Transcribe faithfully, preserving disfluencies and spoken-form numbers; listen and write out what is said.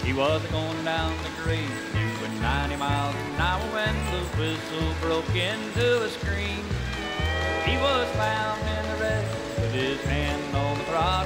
He was going down the grade doing ninety miles an hour when the whistle broke into a scream. He was found in the wreck with his hand on the throttle.